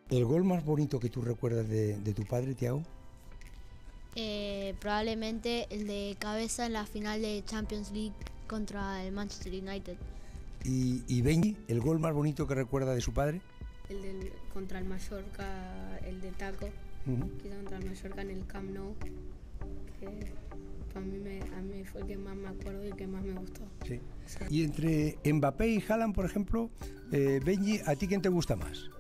¿El gol más bonito que tú recuerdas de tu padre, Thiago? Probablemente el de cabeza en la final de Champions League contra el Manchester United. ¿Y Benji, el gol más bonito que recuerda de su padre? Contra el Mallorca, el de Taco, que hizo contra el Mallorca en el Camp Nou, que a mí fue el que más me acuerdo y el que más me gustó. Sí. Sí. Y entre Mbappé y Haaland, por ejemplo, Benji, ¿a ti quién te gusta más?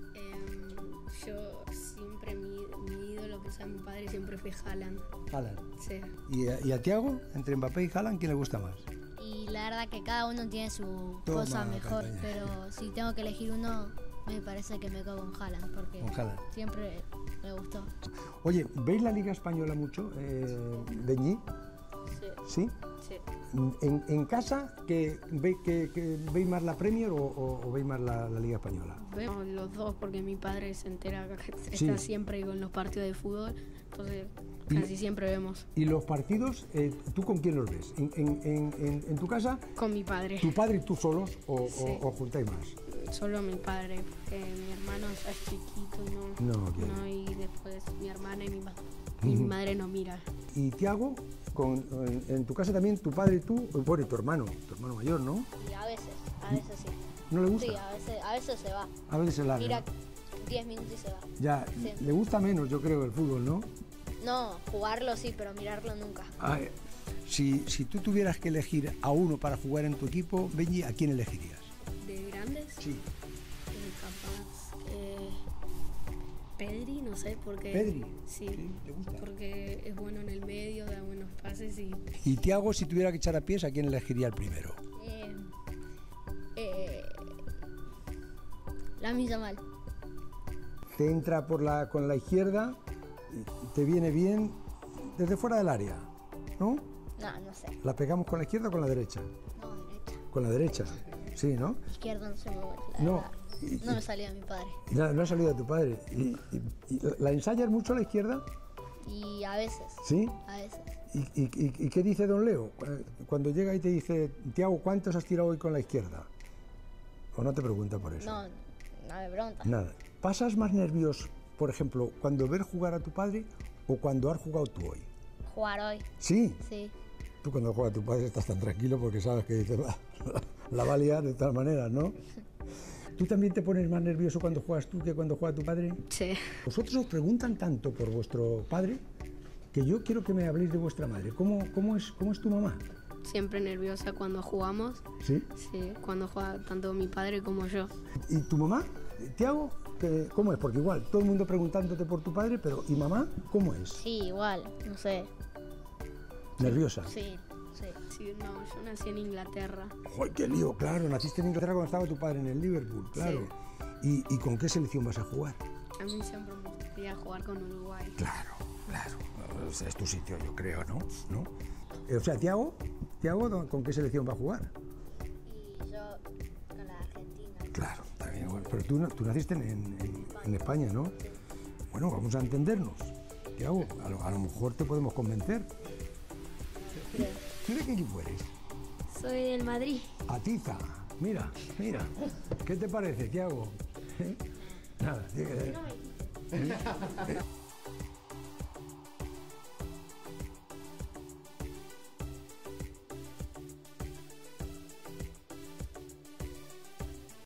Yo siempre, mi ídolo, que sea mi padre, siempre fue Haaland. Haaland. Sí. ¿Y a Thiago, entre Mbappé y Haaland, quién le gusta más? Y la verdad que cada uno tiene su Toma, cosa mejor, campaña. pero si tengo que elegir uno, me parece que me quedo con Haaland, porque Con Haaland. siempre me gustó. Oye, ¿veis la Liga Española mucho, Benji? Sí. ¿Sí? Sí. ¿En casa veis más la Premier o veis más la Liga Española? Vemos los dos porque mi padre se entera, Sí. está siempre con los partidos de fútbol, entonces Y- casi siempre vemos. ¿Y los partidos, tú con quién los ves? ¿En tu casa, Con mi padre, tu padre y tú solos Sí. o juntáis más? solo mi padre, porque mi hermano ya es chiquito y No quiere. y después mi hermana y mi madre no mira. Y Thiago, en tu casa también, tu padre y tú, bueno, y tu hermano mayor, ¿no? Y a veces sí. ¿No le gusta? Sí, a veces se va. A veces se larga. Mira, ¿no? 10 minutos y se va. Ya, Sí. le gusta menos, yo creo, el fútbol, ¿no? No, jugarlo sí, pero mirarlo nunca. Ah, si tú tuvieras que elegir a uno para jugar en tu equipo, Benji, ¿a quién elegirías? ¿De grandes? Sí. Capaz. Pedri, no sé, porque... ¿Pedri? Sí, Sí, ¿te gusta? porque es bueno en el medio, da buenos pases y... Y Thiago, si tuviera que echar a pies, ¿a quién elegiría el primero? Lamine Yamal. Te entra con la izquierda, y te viene bien desde fuera del área, ¿no? No sé. ¿La pegamos con la izquierda o con la derecha? No, derecha. Con la derecha, sí, ¿no? Izquierda no se me vuelve. la No. verdad. No me salía mi padre. Y no ha salido de tu padre. ¿Y la ensayas mucho a la izquierda? Y a veces. ¿Sí? A veces. ¿Y qué dice don Leo? Cuando llega y te dice, Thiago, ¿cuántos has tirado hoy con la izquierda? ¿O no te pregunta por eso? No me pregunta. Nada. ¿Pasas más nervios, por ejemplo, cuando ves jugar a tu padre o cuando has jugado tú hoy? Jugar hoy. ¿Sí? Sí. Tú cuando juega a tu padre estás tan tranquilo porque sabes que dices, la va a liar de tal manera, ¿no? ¿Tú también te pones más nervioso cuando juegas tú que cuando juega tu padre? Sí. Vosotros os preguntan tanto por vuestro padre que yo quiero que me habléis de vuestra madre. ¿Cómo es tu mamá? Siempre nerviosa cuando jugamos. ¿Sí? Sí, cuando juega tanto mi padre como yo. ¿Y tu mamá, Thiago, cómo es? Porque igual, todo el mundo preguntándote por tu padre, pero ¿y mamá cómo es? Sí, igual. No sé. ¿Nerviosa? Sí. Sí, no, yo nací en Inglaterra. ¡Ay, qué lío! Claro, naciste en Inglaterra cuando estaba tu padre en el Liverpool, claro. ¿Y con qué selección vas a jugar? A mí siempre me gustaría jugar con Uruguay. Claro. Es tu sitio, yo creo, ¿no? O sea, Thiago, ¿con qué selección va a jugar? Y yo con la Argentina. Claro, está bien. Bueno, pero tú naciste en España, ¿no? Bueno, vamos a entendernos. Thiago, a lo mejor te podemos convencer. ¿Tú de qué equipo eres? Soy del Madrid. Atiza. Mira. ¿Qué te parece, Thiago? Nada, tiene que ser.